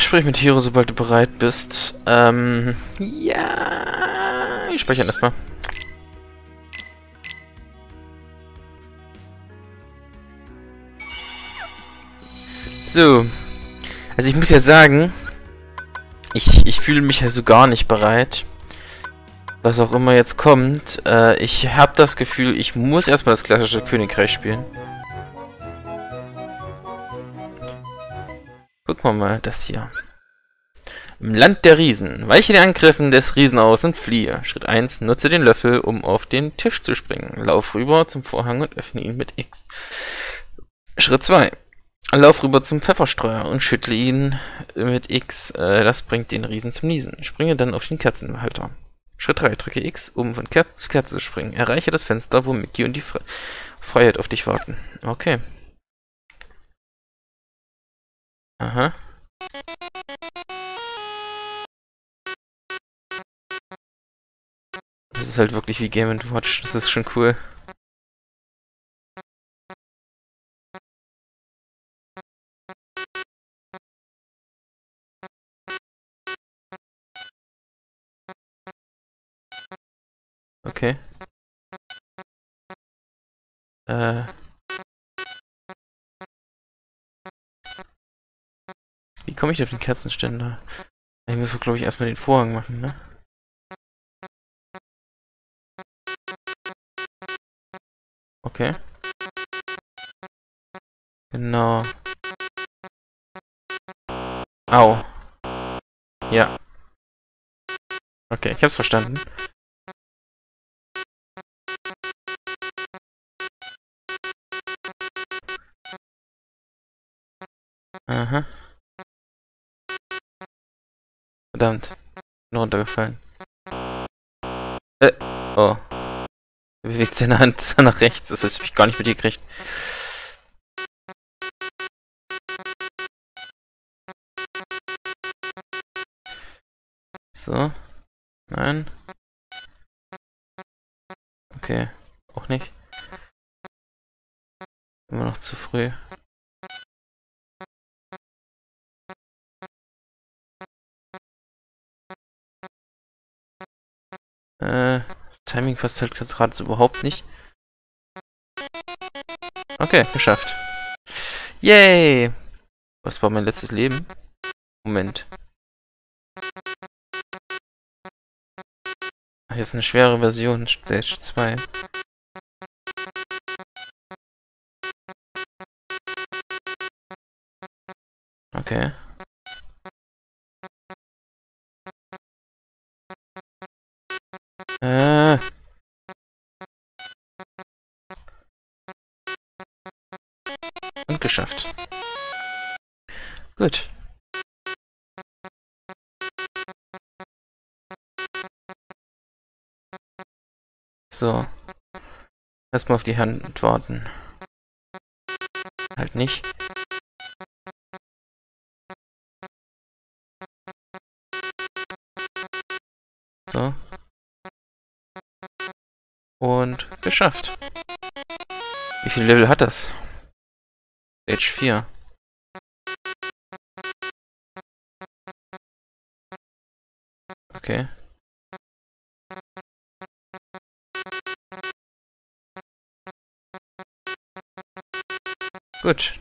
sprich mit Hiro, sobald du bereit bist. Ja. Ich speichere erstmal. So. Also ich muss ja sagen, ich fühle mich ja so gar nicht bereit. Was auch immer jetzt kommt. Ich habe das Gefühl, ich muss erstmal das klassische Königreich spielen. Gucken wir mal das hier. Im Land der Riesen. Weiche den Angriffen des Riesen aus und fliehe. Schritt 1. Nutze den Löffel, um auf den Tisch zu springen. Lauf rüber zum Vorhang und öffne ihn mit X. Schritt 2. Lauf rüber zum Pfefferstreuer und schüttle ihn mit X. Das bringt den Riesen zum Niesen. Springe dann auf den Kerzenhalter. Schritt 3. Drücke X, um von Kerze zu Kerze zu springen. Erreiche das Fenster, wo Mickey und die Freiheit auf dich warten. Okay. Aha. Das ist halt wirklich wie Game & Watch. Das ist schon cool. Okay. Wie komme ich auf den Kerzenständer? Ich muss, glaube ich, erstmal den Vorhang machen, ne? Okay. Genau. Au. Ja. Okay, ich hab's verstanden. Aha. Verdammt. Bin runtergefallen. Oh. Er bewegt seine Hand nach rechts. Das habe ich gar nicht mit dir gekriegt. So. Nein. Okay. Auch nicht. Immer noch zu früh. Das Timing passt halt gerade so überhaupt nicht. Okay, geschafft. Yay! Was war mein letztes Leben? Moment. Ach, hier ist eine schwere Version, Stage 2. Okay. Und geschafft. Gut. So. Erstmal auf die Hand warten. Halt nicht. So. Und geschafft. Wie viele Level hat das? Stage 4. Okay. Gut.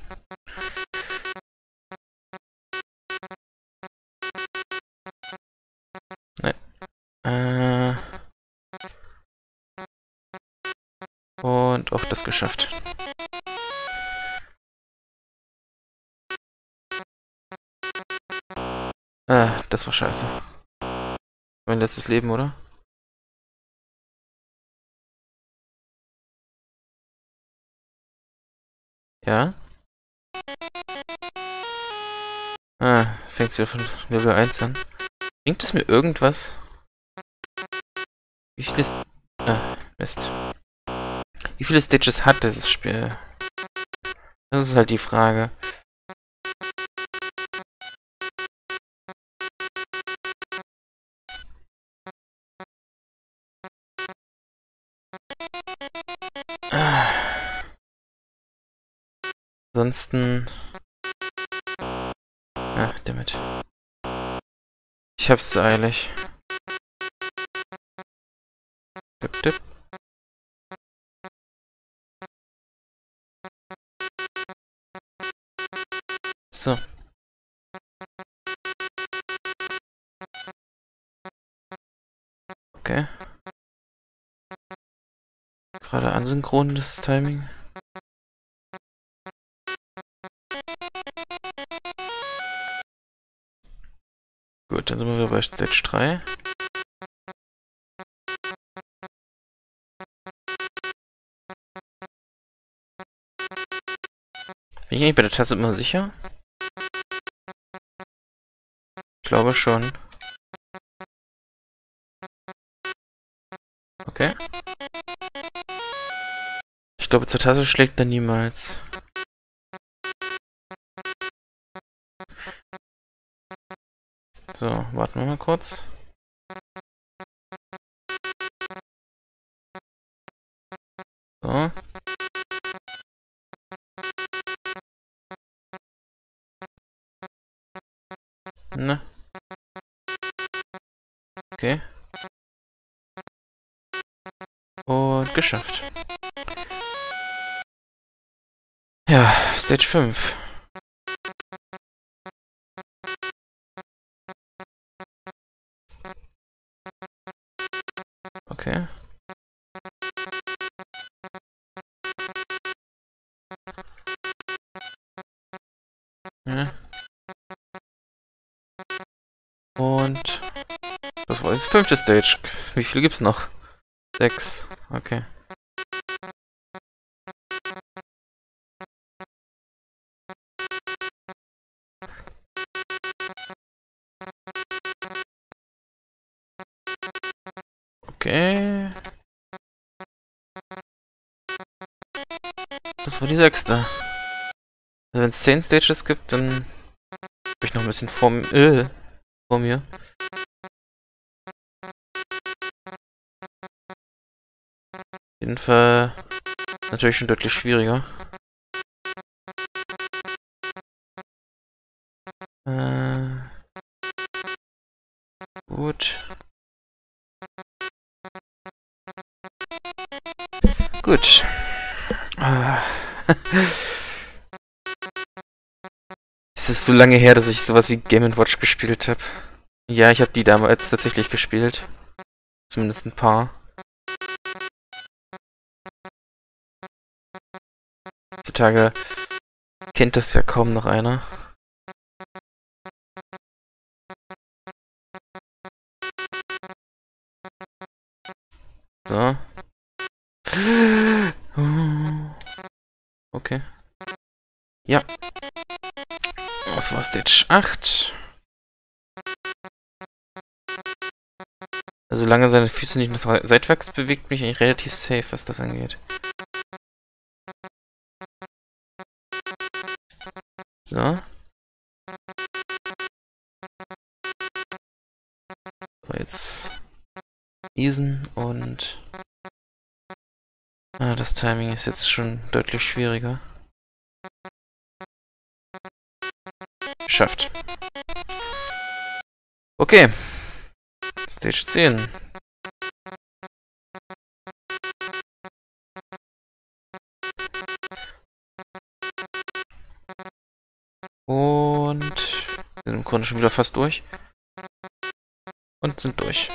Ne. Und auch das geschafft. Das war scheiße. Mein letztes Leben, oder? Ja? Fängt's wieder von Level 1 an. Bringt es mir irgendwas? Wie viele... Mist. Wie viele Stages hat dieses Spiel? Das ist halt die Frage. Ansonsten... Ach, damit. Ich hab's zu eilig. Tipp, tipp. So. Okay. Gerade asynchron, das Timing. Gut, dann sind wir wieder bei Stage 3. Bin ich eigentlich bei der Tasse immer sicher? Ich glaube schon. Okay. Ich glaube, zur Tasse schlägt er niemals. So, warten wir mal kurz. So. Ne. Okay. Und geschafft. Ja, Stage 5. Okay. Ja. Und das war das 5. Stage. Wie viele gibt's noch? 6. Okay. Okay. Das war die 6. Also wenn es 10 Stages gibt, dann habe ich noch ein bisschen vor mir. Auf jeden Fall natürlich schon deutlich schwieriger. Gut. Gut. Es ist so lange her, dass ich sowas wie Game & Watch gespielt habe. Ja, ich habe die damals tatsächlich gespielt. Zumindest ein paar. Heutzutage kennt das ja kaum noch einer. So. Okay. Ja. Was war Stage 8? Also solange seine Füße nicht nach seitwärts bewegt, mich eigentlich relativ safe, was das angeht. So. So, jetzt Easen und das Timing ist jetzt schon deutlich schwieriger. Geschafft. Okay. Stage 10. Und sind im Grunde schon wieder fast durch. Und sind durch.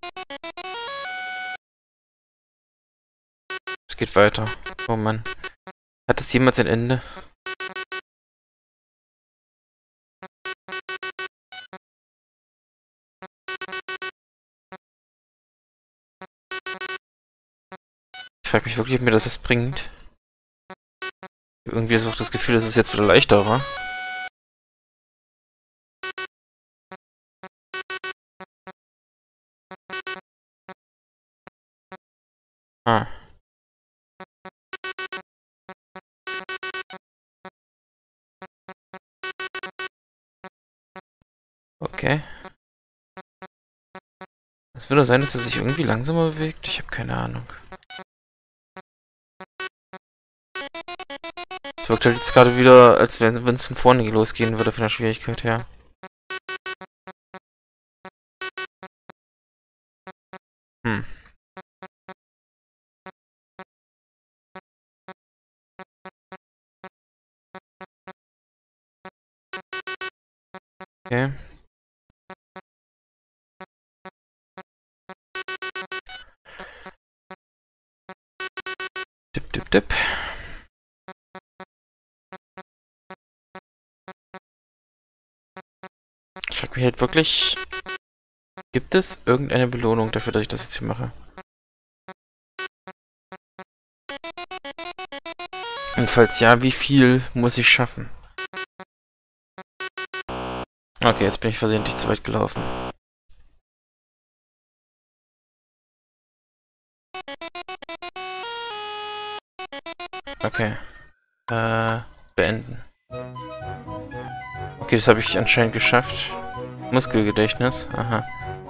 Es geht weiter. Oh Mann. Hat es jemals ein Ende? Ich frage mich wirklich, ob mir das was bringt. Irgendwie ist auch das Gefühl, dass es jetzt wieder leichter war. Ah. Okay. Es würde sein, dass es sich irgendwie langsamer bewegt. Ich habe keine Ahnung. Es wirkt halt jetzt gerade wieder, als wenn es von vorne losgehen würde von der Schwierigkeit her. Hm. Okay. Tipp, tipp, tipp. Ich frag mich halt wirklich, gibt es irgendeine Belohnung dafür, dass ich das jetzt hier mache? Und falls ja, wie viel muss ich schaffen? Okay, jetzt bin ich versehentlich zu weit gelaufen. Okay. Beenden. Okay, das habe ich anscheinend geschafft. Muskelgedächtnis. Aha.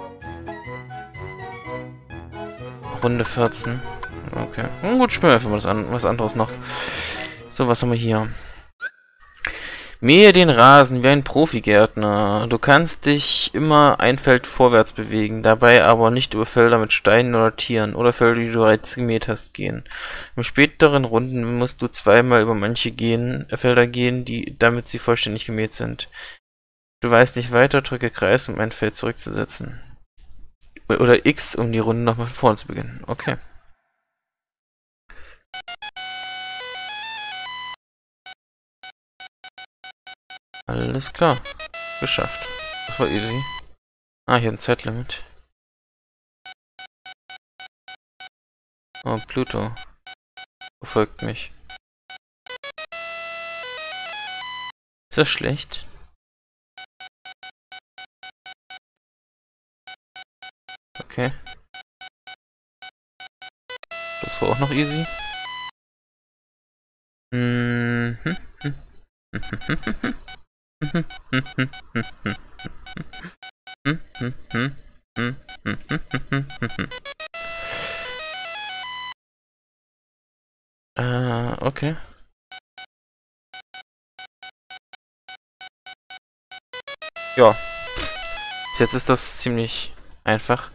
Runde 14. Okay. Gut, spielen wir einfach mal was anderes noch. So, was haben wir hier? Mähe den Rasen wie ein Profigärtner. Du kannst dich immer ein Feld vorwärts bewegen, dabei aber nicht über Felder mit Steinen oder Tieren oder Felder, die du bereits gemäht hast, gehen. In späteren Runden musst du zweimal über manche Felder gehen, damit sie vollständig gemäht sind. Du weißt nicht weiter, drücke Kreis, um ein Feld zurückzusetzen. Oder X, um die Runde nochmal von vorne zu beginnen. Okay. Alles klar. Geschafft. Das war easy. Ah, hier ein Zeitlimit. Oh, Pluto. Verfolgt mich. Ist das schlecht? Okay. Das war auch noch easy. Okay. Ja. Jetzt ist das ziemlich einfach.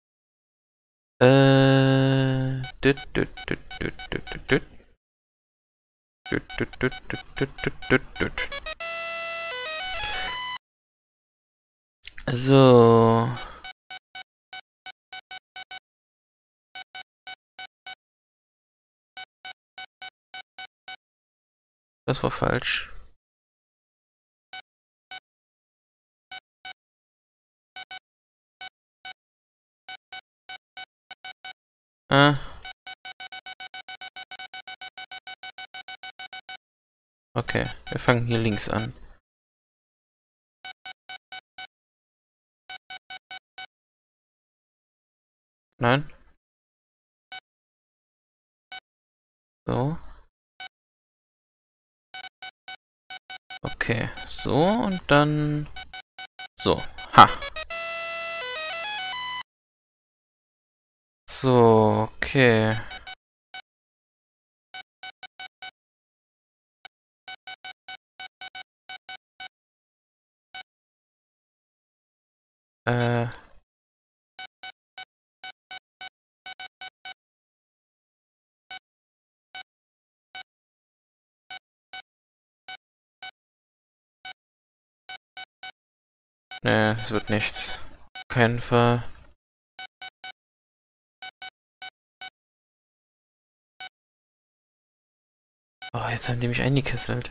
So. Das war falsch. Okay, wir fangen hier links an. Nein? So. Okay, so und dann so. Ha. So, okay. Ne, es wird nichts. Keinen Fall. Oh, jetzt haben die mich eingekesselt.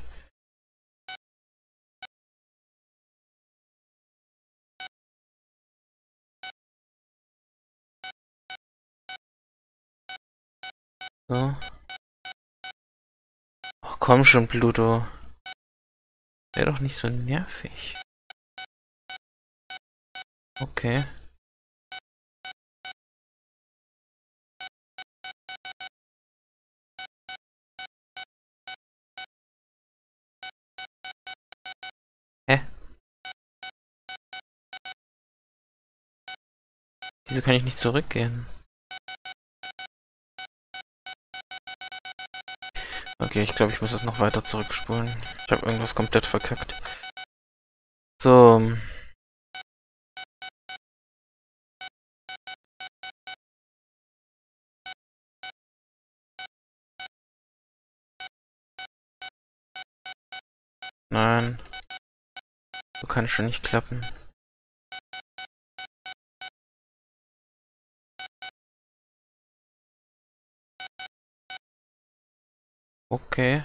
So. Oh, komm schon, Pluto. Sei doch nicht so nervig. Okay. Hä? Wieso kann ich nicht zurückgehen? Okay, ich glaube, ich muss das noch weiter zurückspulen. Ich habe irgendwas komplett verkackt. So. Nein. So kann es schon nicht klappen. Okay.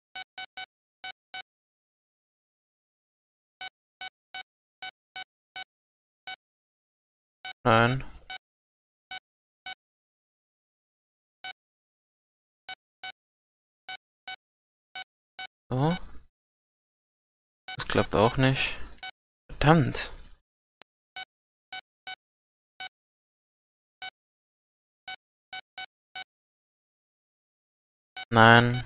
Nein. So. Das klappt auch nicht. Verdammt. Nein.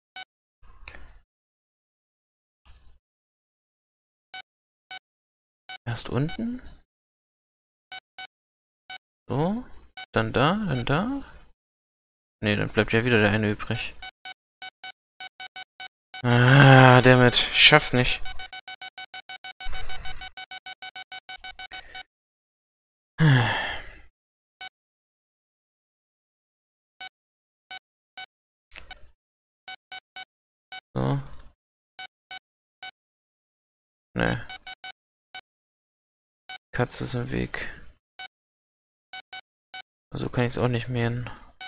Erst unten. So. Dann da, dann da. Ne, dann bleibt ja wieder der eine übrig. Ah, damit. Ich schaff's nicht. So. Ne. Katze ist im Weg. Also kann ich es auch nicht mähen.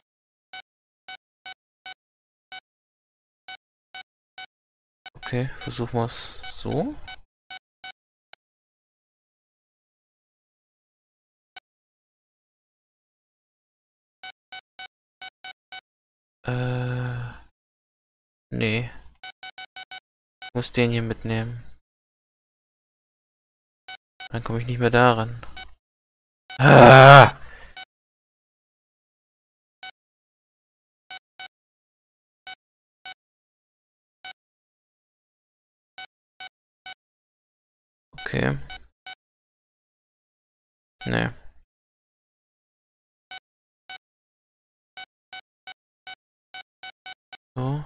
Okay, versuchen wir es so. Nee. Ich muss den hier mitnehmen. Dann komme ich nicht mehr daran. Ah! Okay. Nee. So.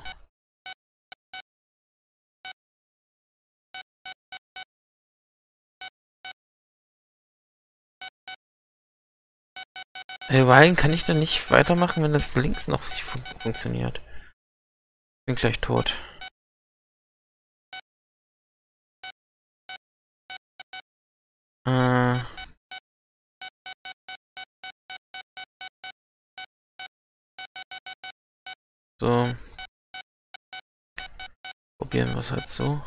Weil kann ich dann nicht weitermachen, wenn das links noch nicht funktioniert. Bin gleich tot. Äh. So. Probieren wir es halt so.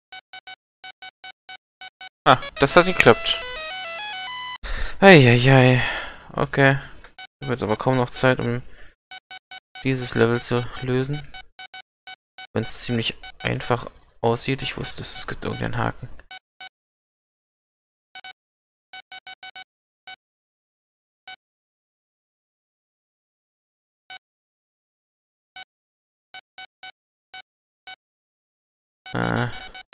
Ah, das hat geklappt. Eieiei. Okay. Ich habe jetzt aber kaum noch Zeit, um dieses Level zu lösen. Wenn es ziemlich einfach aussieht. Ich wusste, es gibt irgendeinen Haken. Äh.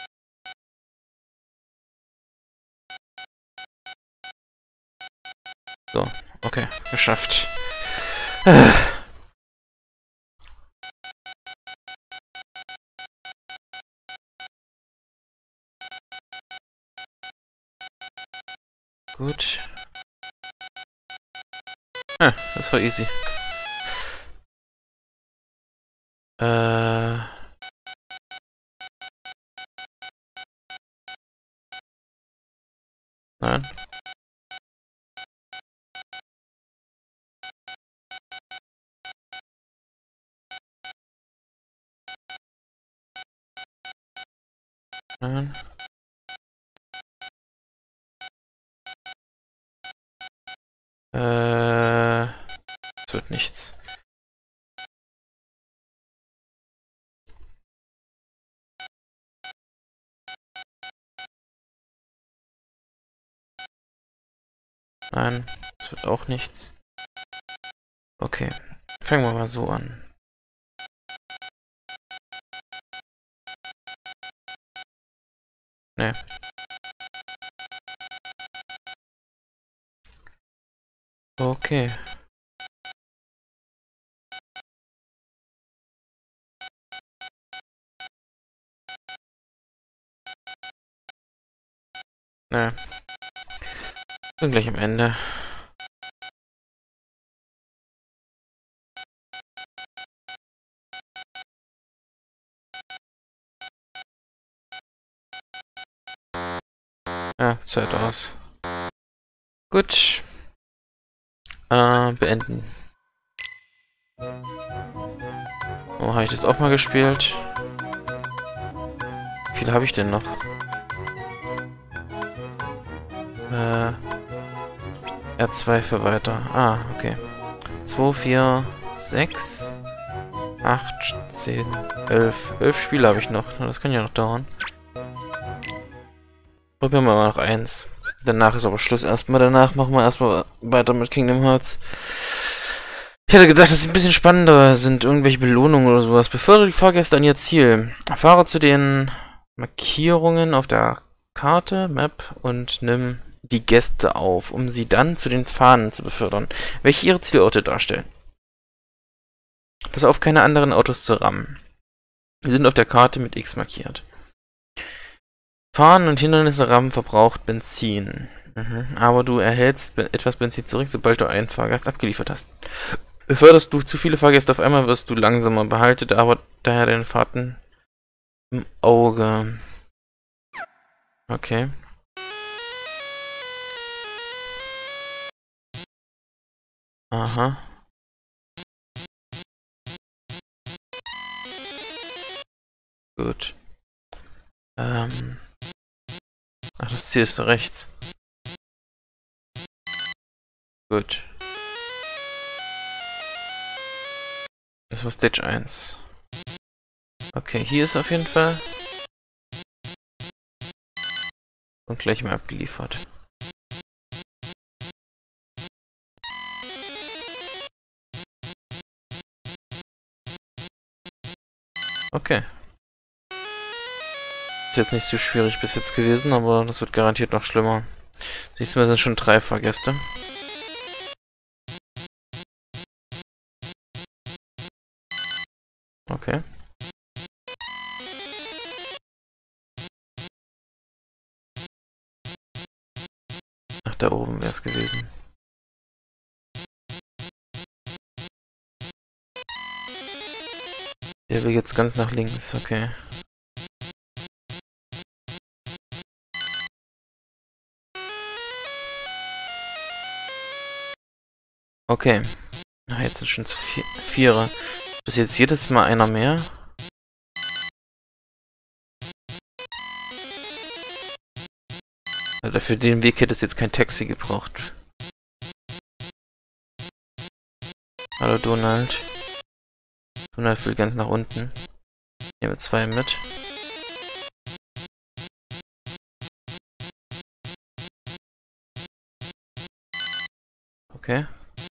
So, okay, geschafft. Gut. Das war easy. Nein. Nein. Es wird nichts. Nein, es wird auch nichts. Okay, fangen wir mal so an. Ne. Okay. Ne. Bin gleich am Ende. Ja, Zeit aus. Gut. Beenden. Oh, habe ich das auch mal gespielt? Wie viele habe ich denn noch? R2 für weiter. Ah, okay. 2, 4, 6, 8, 10, 11. 11 Spiele habe ich noch. Das kann ja noch dauern. Probieren wir mal noch eins. Danach ist aber Schluss erstmal. Danach machen wir erstmal weiter mit Kingdom Hearts. Ich hätte gedacht, dass sie ein bisschen spannender sind. Irgendwelche Belohnungen oder sowas. Befördere die Fahrgäste an ihr Ziel. Fahre zu den Markierungen auf der Karte, Map, und nimm die Gäste auf, um sie dann zu den Fahnen zu befördern, welche ihre Zielorte darstellen. Pass auf, keine anderen Autos zu rammen. Sie sind auf der Karte mit X markiert. Fahren und Hindernisse rammen verbraucht Benzin. Aber du erhältst etwas Benzin zurück, sobald du einen Fahrgast abgeliefert hast. Beförderst du zu viele Fahrgäste auf einmal, wirst du langsamer. Behalte aber daher deine Fahrten im Auge. Okay. Aha. Gut. Ach, das Ziel ist so rechts. Gut. Das war Stage 1. Okay, hier ist auf jeden Fall. Und gleich mal abgeliefert. Okay. Ist jetzt nicht so schwierig bis jetzt gewesen, aber das wird garantiert noch schlimmer. Siehst du, wir sind schon 3 Fahrgäste. Okay. Ach, da oben wäre es gewesen. Der will jetzt ganz nach links, okay. Okay. Na, jetzt sind schon zu Vierer. Bis jetzt jedes Mal einer mehr. Also für den Weg hätte es jetzt kein Taxi gebraucht. Hallo Donald. Donald will ganz nach unten. Nehmen wir 2 mit. Okay.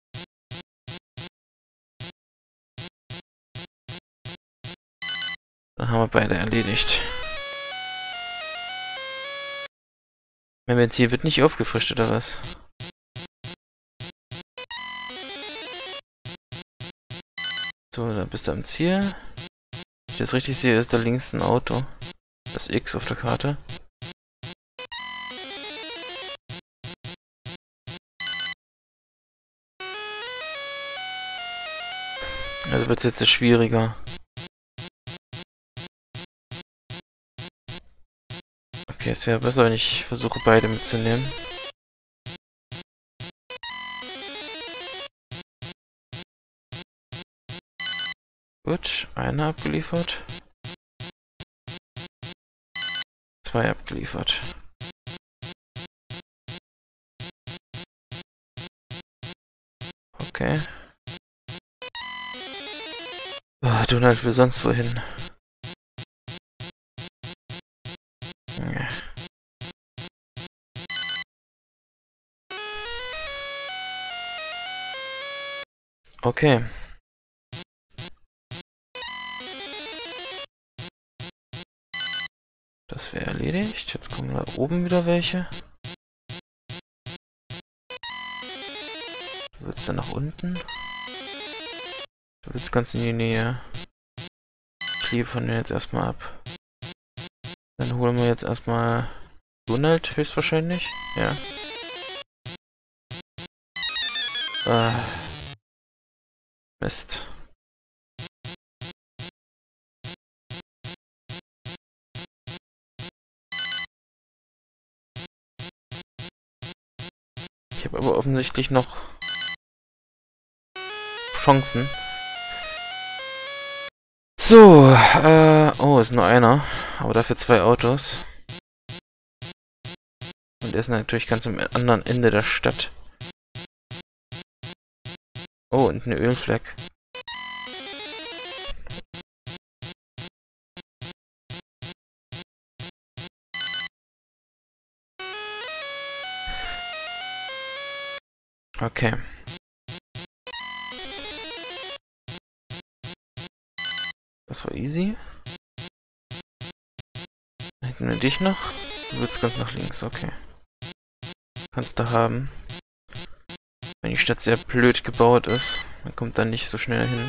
Dann haben wir beide erledigt. Mein Benzin wird nicht aufgefrischt, oder was? So, dann bist du am Ziel. Wenn ich das richtig sehe, ist da links ein Auto. Das X auf der Karte. Also wird es jetzt schwieriger. Okay, es wäre besser, wenn ich versuche, beide mitzunehmen. Gut, einer abgeliefert. 2 abgeliefert. Okay. Oh, Donald will sonst wohin. Ja. Okay. Das wäre erledigt. Jetzt kommen da oben wieder welche. Du willst dann nach unten. Du willst ganz in die Nähe. Ich liebe von denen jetzt erstmal ab. Dann holen wir jetzt erstmal Donald höchstwahrscheinlich. Ja. Mist. habe aber offensichtlich noch Chancen. So, oh, ist nur einer. Aber dafür 2 Autos. Und er ist natürlich ganz am anderen Ende der Stadt. Oh, und eine Ölfleck. Okay. Das war easy. Dann hätten wir dich noch. Du willst ganz nach links, okay. Kannst du haben. Wenn die Stadt sehr blöd gebaut ist, dann kommt da nicht so schnell hin.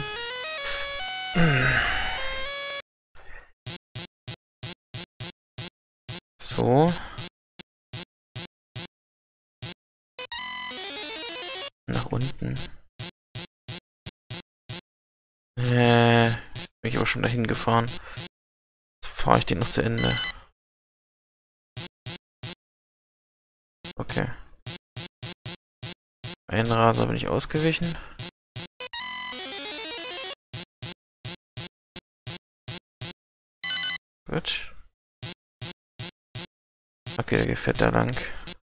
So. Nach unten. Bin ich aber schon dahin gefahren. Jetzt fahre ich den noch zu Ende. Okay. Ein Raser bin ich ausgewichen. Gut. Okay, der fährt da lang.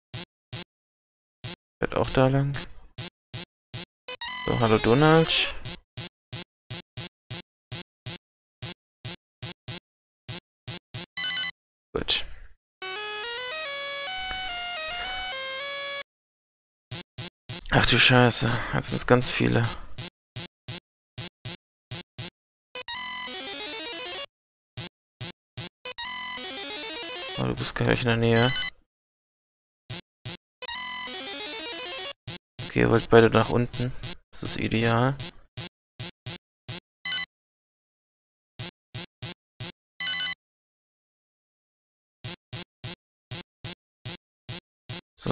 Fährt auch da lang. So, hallo Donald. Gut. Ach du Scheiße, jetzt sind es ganz viele. Oh, du bist gleich in der Nähe. Okay, ihr wollt beide nach unten. Das ist ideal. So.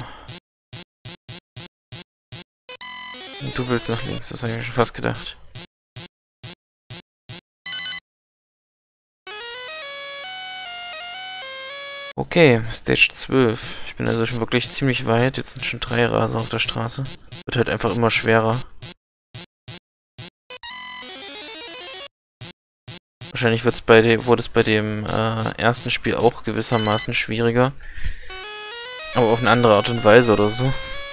Und du willst nach links, das habe ich mir schon fast gedacht. Okay, Stage 12. Ich bin also schon wirklich ziemlich weit. Jetzt sind schon 3 Raser auf der Straße. Wird halt einfach immer schwerer. Wahrscheinlich wurde es bei dem ersten Spiel auch gewissermaßen schwieriger. Aber auf eine andere Art und Weise oder so.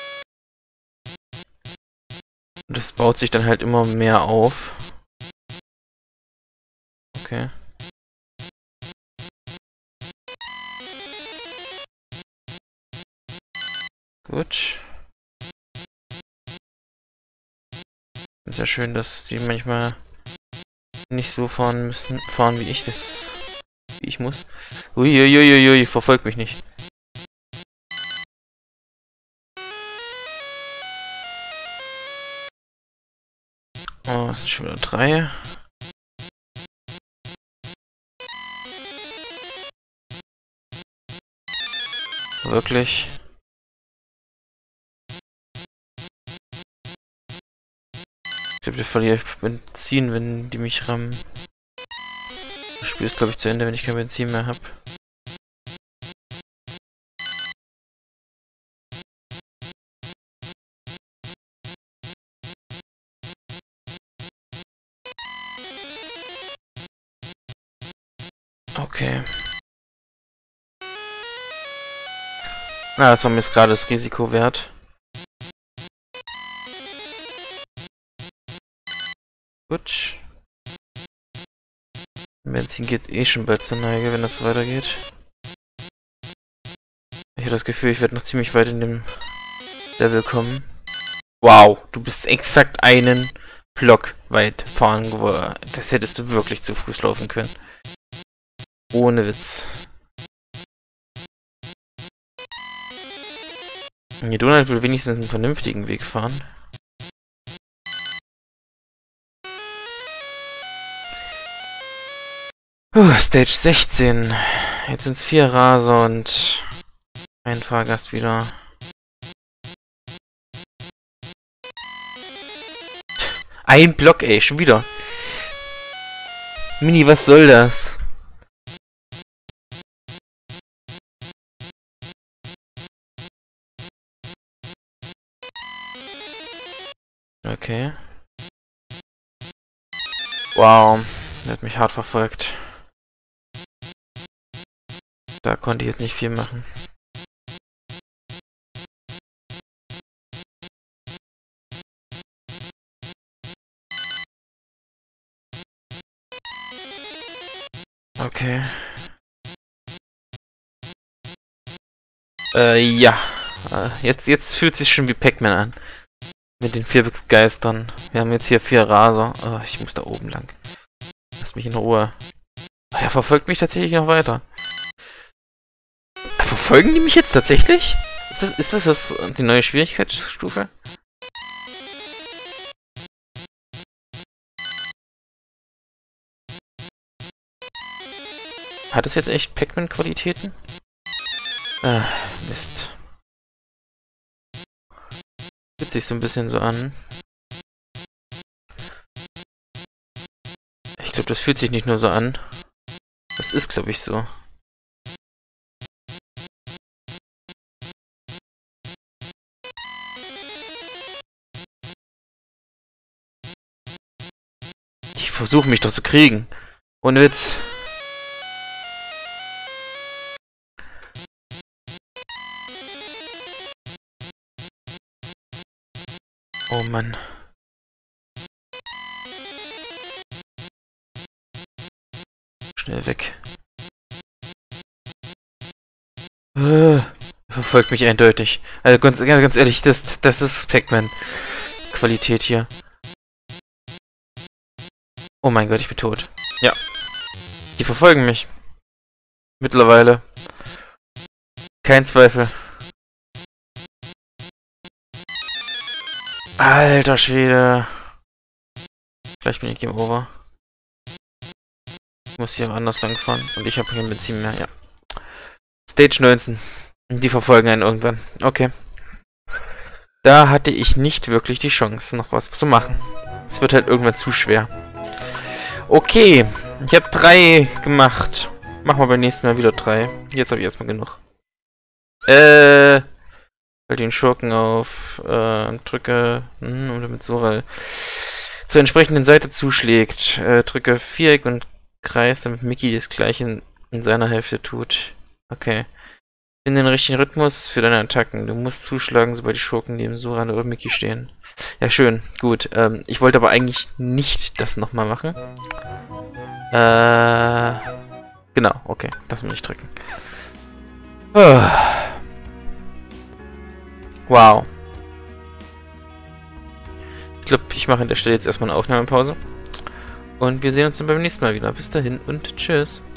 Und das baut sich dann halt immer mehr auf. Okay. Gut. Ist ja schön, dass die manchmal nicht so fahren müssen, wie ich muss. Uiuiuiui, verfolgt mich nicht. Oh, es sind schon wieder 3. Wirklich. Ich glaube, wir verlieren Benzin, wenn die mich rammen. Das Spiel ist, glaube ich, zu Ende, wenn ich kein Benzin mehr habe. Okay. Na, das war mir jetzt gerade das Risiko wert. Gut. Benzin geht eh schon bald zur Neige, wenn das weitergeht. Ich habe das Gefühl, ich werde noch ziemlich weit in dem Level kommen. Wow, du bist exakt einen Block weit fahren geworden. Das hättest du wirklich zu Fuß laufen können. Ohne Witz. Nee, Donald will wenigstens einen vernünftigen Weg fahren. Stage 16. Jetzt sind es 4 Raser und ein Fahrgast wieder. Ein Block, ey, schon wieder. Mini, was soll das? Okay. Wow, der hat mich hart verfolgt. Da konnte ich jetzt nicht viel machen. Okay. Ja. Jetzt fühlt sich schon wie Pac-Man an. Mit den 4 Geistern. Wir haben jetzt hier 4 Raser. Oh, ich muss da oben lang. Lass mich in Ruhe. Oh, der verfolgt mich tatsächlich noch weiter. Verfolgen die mich jetzt tatsächlich? Ist das die neue Schwierigkeitsstufe? Hat es jetzt echt Pac-Man-Qualitäten? Mist. Fühlt sich so ein bisschen so an. Ich glaube, das fühlt sich nicht nur so an. Das ist, glaube ich, so. Die versuchen mich doch zu kriegen. Ohne Witz. Oh Mann. Schnell weg. Er verfolgt mich eindeutig. Also ganz ehrlich, das ist Pac-Man-Qualität hier. Oh mein Gott, ich bin tot. Ja. Die verfolgen mich. Mittlerweile. Kein Zweifel. Alter Schwede. Gleich bin ich Game Over. Ich muss hier anders lang fahren. Und ich habe kein Benzin mehr, ja. Stage 19. Die verfolgen einen irgendwann. Okay. Da hatte ich nicht wirklich die Chance, noch was zu machen. Es wird halt irgendwann zu schwer. Okay. Ich habe 3 gemacht. Machen wir beim nächsten Mal wieder 3. Jetzt habe ich erstmal genug. Den Schurken auf. Drücke. Und damit Soral zur entsprechenden Seite zuschlägt. Drücke Viereck und Kreis, damit Mickey das gleiche in seiner Hälfte tut. Okay. In den richtigen Rhythmus für deine Attacken. Du musst zuschlagen, sobald die Schurken neben Soran oder Mickey stehen. Ja, schön. Gut. Ich wollte aber eigentlich nicht das nochmal machen. Genau. Okay. Lass mich nicht drücken. Wow. Ich glaube, ich mache an der Stelle jetzt erstmal eine Aufnahmepause. Und wir sehen uns dann beim nächsten Mal wieder. Bis dahin und tschüss.